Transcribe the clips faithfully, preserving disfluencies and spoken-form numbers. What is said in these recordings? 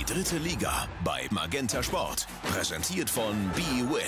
Die dritte Liga bei Magenta Sport. Präsentiert von bwin.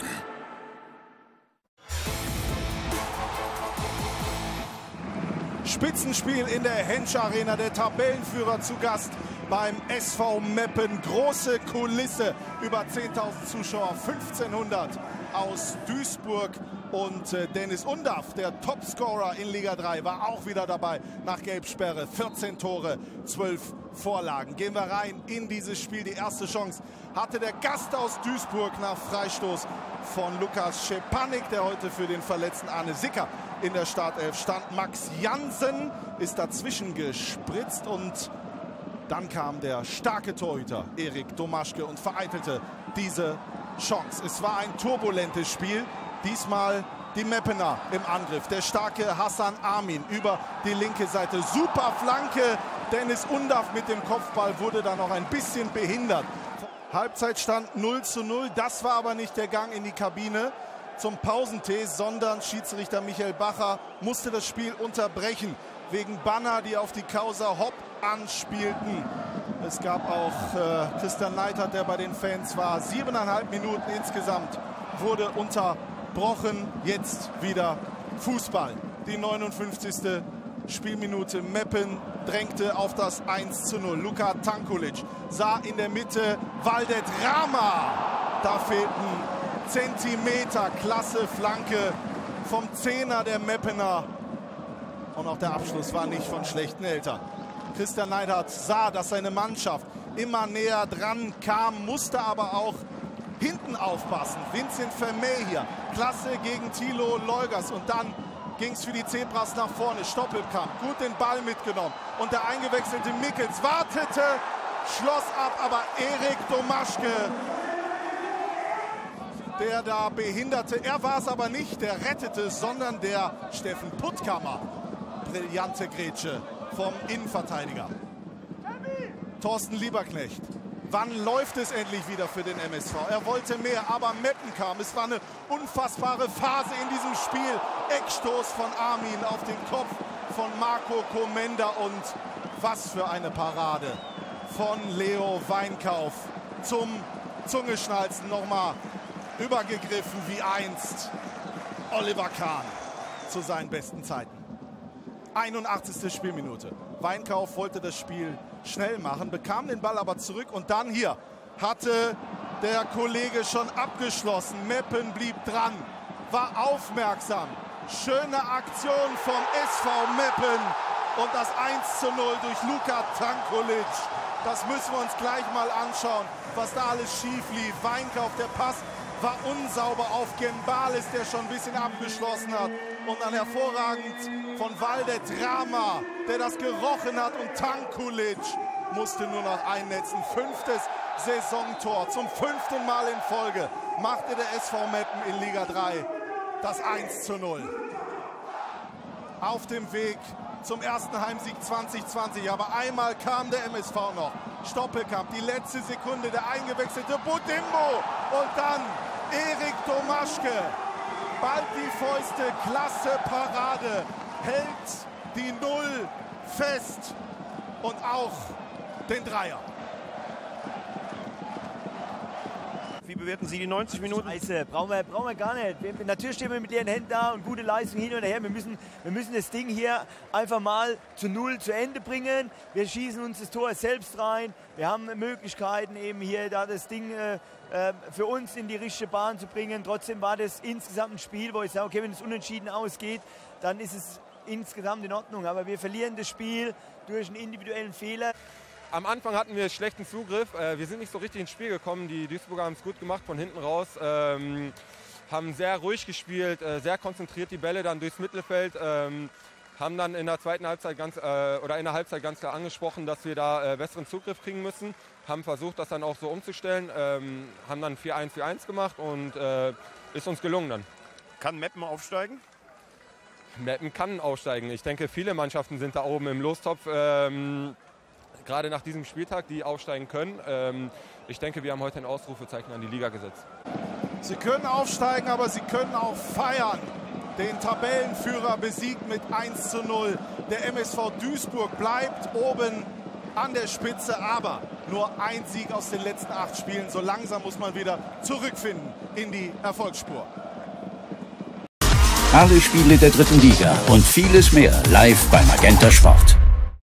Spitzenspiel in der Hensch Arena, der Tabellenführer zu Gast beim S V Meppen. Große Kulisse, über zehntausend Zuschauer, fünfzehnhundert aus Duisburg. Und äh, Dennis Undaff, der Topscorer in Liga drei, war auch wieder dabei nach Gelbsperre. vierzehn Tore, zwölf Vorlagen. Gehen wir rein in dieses Spiel. Die erste Chance hatte der Gast aus Duisburg nach Freistoß von Lukas Schepanik, der heute für den verletzten Arne Sicker in der Startelf stand. Max Jansen ist dazwischen gespritzt und dann kam der starke Torhüter Erik Domaschke und vereitelte diese Chance. Es war ein turbulentes Spiel. Diesmal die Meppener im Angriff. Der starke Hassan Amin über die linke Seite. Super Flanke. Dennis Undaff mit dem Kopfball wurde da noch ein bisschen behindert. Halbzeitstand null zu null. Das war aber nicht der Gang in die Kabine zum Pausentee, sondern Schiedsrichter Michael Bacher musste das Spiel unterbrechen wegen Banner, die auf die Causa Hopp anspielten. Es gab auch äh, Christian Neidhardt, der bei den Fans war. Siebeneinhalb Minuten insgesamt wurde unterbrochen. Jetzt wieder Fußball. Die neunundfünfzigste Spielminute. Meppen drängte auf das eins zu null. Luka Tankulic sah in der Mitte Valdedrama. Da fehlten Zentimeter. Klasse Flanke vom Zehner der Meppener. Und auch der Abschluss war nicht von schlechten Eltern. Christian Neidhardt sah, dass seine Mannschaft immer näher dran kam, musste aber auch hinten aufpassen. Vincent Vermey hier. Klasse gegen Thilo Leugers. Und dann ging es für die Zebras nach vorne. Stoppelkamp, gut den Ball mitgenommen. Und der eingewechselte Mickels wartete, schloss ab, aber Erik Domaschke, der da behinderte, er war es aber nicht, der rettete, sondern der Steffen Puttkammer. Brillante Grätsche vom Innenverteidiger. Thorsten Lieberknecht. Wann läuft es endlich wieder für den M S V? Er wollte mehr, aber Meppen kam. Es war eine unfassbare Phase in diesem Spiel. Eckstoß von Armin auf den Kopf von Marco Komenda und was für eine Parade von Leo Weinkauf zum Zungeschnalzen nochmal übergegriffen wie einst Oliver Kahn zu seinen besten Zeiten. einundachtzigste Spielminute. Weinkauf wollte das Spiel schnell machen, bekam den Ball aber zurück und dann hier hatte der Kollege schon abgeschlossen. Meppen blieb dran, war aufmerksam. Schöne Aktion vom S V Meppen und das eins zu null durch Luka Tankulic. Das müssen wir uns gleich mal anschauen, was da alles schief lief. Weinkauf, der Pass war unsauber auf Gembales, der schon ein bisschen abgeschlossen hat. Und dann hervorragend von Valdedrama, der das gerochen hat. Und Tankulic musste nur noch einnetzen. Fünftes Saisontor. Zum fünften Mal in Folge machte der S V Meppen in Liga drei das eins zu null. Auf dem Weg zum ersten Heimsieg zwanzig zwanzig. Aber einmal kam der M S V noch. Stoppelkamp, die letzte Sekunde, der eingewechselte Budimbo. Und dann Erik Domaschke. Bald die Fäuste, klasse Parade. Hält die Null fest. Und auch den Dreier. Wie bewerten Sie die neunzig Minuten? Scheiße, brauchen wir, brauchen wir gar nicht. Wir, natürlich stehen wir mit leeren Händen da und gute Leistung hin und her. Wir müssen, wir müssen das Ding hier einfach mal zu Null zu Ende bringen. Wir schießen uns das Tor selbst rein. Wir haben Möglichkeiten, eben hier da das Ding äh, für uns in die richtige Bahn zu bringen. Trotzdem war das insgesamt ein Spiel, wo ich sage, okay, wenn es unentschieden ausgeht, dann ist es insgesamt in Ordnung. Aber wir verlieren das Spiel durch einen individuellen Fehler. Am Anfang hatten wir schlechten Zugriff. Wir sind nicht so richtig ins Spiel gekommen. Die Duisburger haben es gut gemacht von hinten raus. Ähm, haben sehr ruhig gespielt, sehr konzentriert die Bälle dann durchs Mittelfeld. Ähm, haben dann in der zweiten Halbzeit ganz, äh, oder in der Halbzeit ganz klar angesprochen, dass wir da äh, besseren Zugriff kriegen müssen. Haben versucht, das dann auch so umzustellen. Ähm, haben dann vier eins vier eins gemacht und äh, ist uns gelungen dann. Kann Meppen aufsteigen? Meppen kann aufsteigen. Ich denke, viele Mannschaften sind da oben im Lostopf. Ähm, Gerade nach diesem Spieltag, die aufsteigen können. Ähm, ich denke, wir haben heute ein Ausrufezeichen an die Liga gesetzt. Sie können aufsteigen, aber sie können auch feiern. Den Tabellenführer besiegt mit eins zu null. Der M S V Duisburg bleibt oben an der Spitze, aber nur ein Sieg aus den letzten acht Spielen. So langsam muss man wieder zurückfinden in die Erfolgsspur. Alle Spiele der dritten Liga und vieles mehr live bei Magenta Sport.